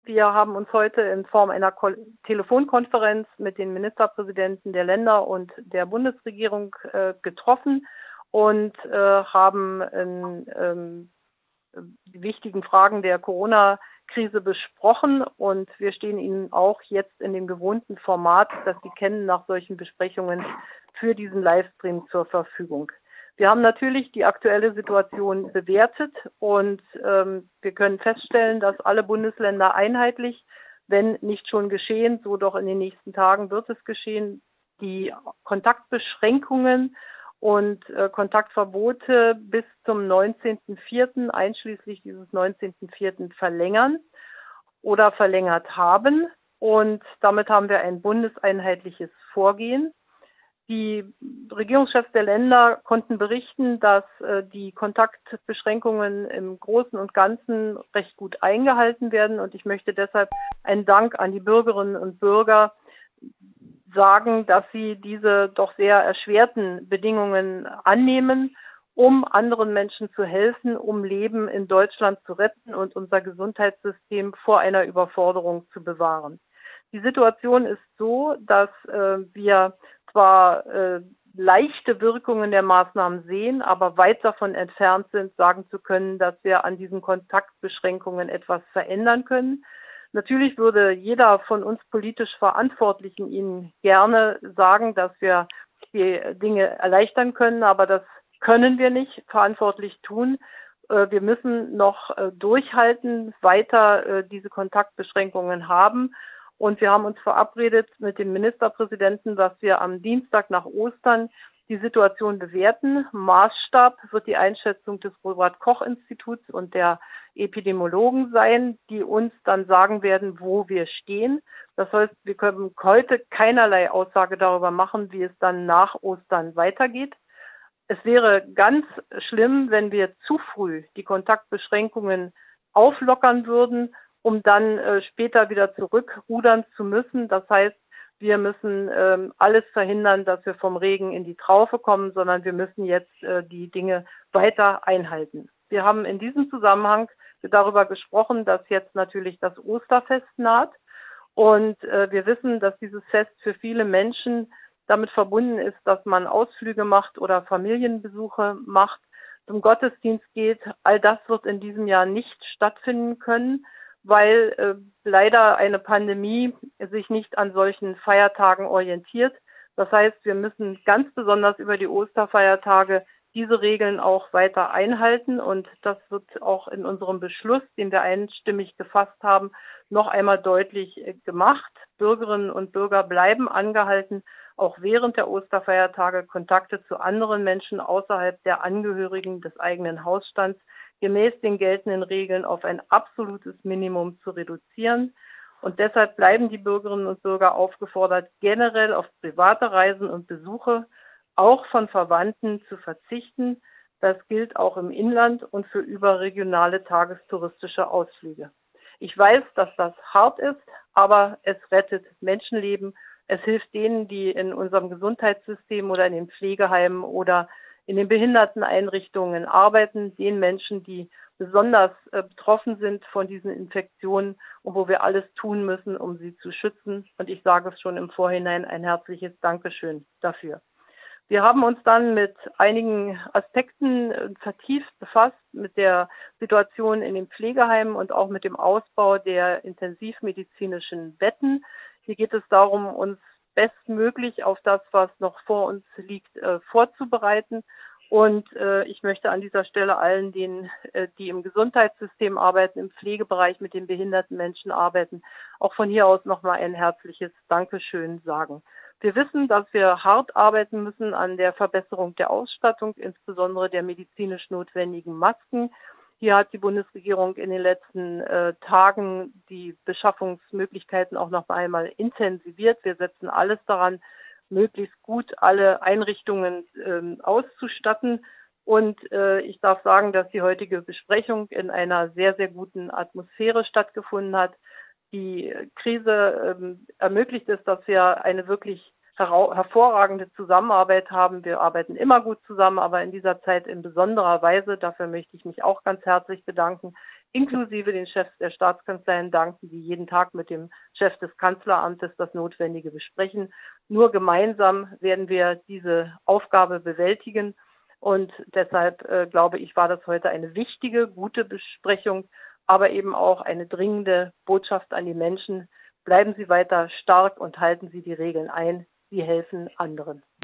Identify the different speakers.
Speaker 1: Wir haben uns heute in Form einer Telefonkonferenz mit den Ministerpräsidenten der Länder und der Bundesregierung getroffen und haben die wichtigen Fragen der Corona-Krise besprochen. Und wir stehen Ihnen auch jetzt in dem gewohnten Format, das Sie kennen, nach solchen Besprechungen für diesen Livestream zur Verfügung. Wir haben natürlich die aktuelle Situation bewertet und wir können feststellen, dass alle Bundesländer einheitlich, wenn nicht schon geschehen, so doch in den nächsten Tagen wird es geschehen, die Kontaktbeschränkungen und Kontaktverbote bis zum 19.04. einschließlich dieses 19.04. verlängern oder verlängert haben. Und damit haben wir ein bundeseinheitliches Vorgehen. Die Regierungschefs der Länder konnten berichten, dass die Kontaktbeschränkungen im Großen und Ganzen recht gut eingehalten werden. Und ich möchte deshalb einen Dank an die Bürgerinnen und Bürger sagen, dass sie diese doch sehr erschwerten Bedingungen annehmen, um anderen Menschen zu helfen, um Leben in Deutschland zu retten und unser Gesundheitssystem vor einer Überforderung zu bewahren. Die Situation ist so, dass wir zwar leichte Wirkungen der Maßnahmen sehen, aber weit davon entfernt sind, sagen zu können, dass wir an diesen Kontaktbeschränkungen etwas verändern können. Natürlich würde jeder von uns politisch Verantwortlichen Ihnen gerne sagen, dass wir die Dinge erleichtern können, aber das können wir nicht verantwortlich tun. Wir müssen noch durchhalten, weiter diese Kontaktbeschränkungen haben. Und wir haben uns verabredet mit dem Ministerpräsidenten, dass wir am Dienstag nach Ostern die Situation bewerten. Maßstab wird die Einschätzung des Robert-Koch-Instituts und der Epidemiologen sein, die uns dann sagen werden, wo wir stehen. Das heißt, wir können heute keinerlei Aussage darüber machen, wie es dann nach Ostern weitergeht. Es wäre ganz schlimm, wenn wir zu früh die Kontaktbeschränkungen auflockern würden, um dann später wieder zurückrudern zu müssen. Das heißt, wir müssen alles verhindern, dass wir vom Regen in die Traufe kommen, sondern wir müssen jetzt die Dinge weiter einhalten. Wir haben in diesem Zusammenhang darüber gesprochen, dass jetzt natürlich das Osterfest naht. Und wir wissen, dass dieses Fest für viele Menschen damit verbunden ist, dass man Ausflüge macht oder Familienbesuche macht, zum Gottesdienst geht. All das wird in diesem Jahr nicht stattfinden können, weil leider eine Pandemie sich nicht an solchen Feiertagen orientiert. Das heißt, wir müssen ganz besonders über die Osterfeiertage diese Regeln auch weiter einhalten. Und das wird auch in unserem Beschluss, den wir einstimmig gefasst haben, noch einmal deutlich gemacht. Bürgerinnen und Bürger bleiben angehalten, auch während der Osterfeiertage Kontakte zu anderen Menschen außerhalb der Angehörigen des eigenen Hausstands gemäß den geltenden Regeln auf ein absolutes Minimum zu reduzieren. Und deshalb bleiben die Bürgerinnen und Bürger aufgefordert, generell auf private Reisen und Besuche auch von Verwandten zu verzichten. Das gilt auch im Inland und für überregionale tagestouristische Ausflüge. Ich weiß, dass das hart ist, aber es rettet Menschenleben. Es hilft denen, die in unserem Gesundheitssystem oder in den Pflegeheimen oder in den Behinderteneinrichtungen arbeiten, den Menschen, die besonders betroffen sind von diesen Infektionen und wo wir alles tun müssen, um sie zu schützen. Und ich sage es schon im Vorhinein, ein herzliches Dankeschön dafür. Wir haben uns dann mit einigen Aspekten vertieft befasst, mit der Situation in den Pflegeheimen und auch mit dem Ausbau der intensivmedizinischen Betten. Hier geht es darum, uns bestmöglich auf das, was noch vor uns liegt, vorzubereiten. Und ich möchte an dieser Stelle allen denen, die im Gesundheitssystem arbeiten, im Pflegebereich mit den behinderten Menschen arbeiten, auch von hier aus nochmal ein herzliches Dankeschön sagen. Wir wissen, dass wir hart arbeiten müssen an der Verbesserung der Ausstattung, insbesondere der medizinisch notwendigen Masken. Hier hat die Bundesregierung in den letzten Tagen die Beschaffungsmöglichkeiten auch noch einmal intensiviert. Wir setzen alles daran, möglichst gut alle Einrichtungen auszustatten. Und ich darf sagen, dass die heutige Besprechung in einer sehr, sehr guten Atmosphäre stattgefunden hat. Die Krise ermöglicht es, dass wir eine wirklich hervorragende Zusammenarbeit haben. Wir arbeiten immer gut zusammen, aber in dieser Zeit in besonderer Weise. Dafür möchte ich mich auch ganz herzlich bedanken. inklusive den Chefs der Staatskanzleien danken, die jeden Tag mit dem Chef des Kanzleramtes das Notwendige besprechen. Nur gemeinsam werden wir diese Aufgabe bewältigen. Und deshalb glaube ich, war das heute eine wichtige, gute Besprechung, aber eben auch eine dringende Botschaft an die Menschen. Bleiben Sie weiter stark und halten Sie die Regeln ein. Sie helfen anderen.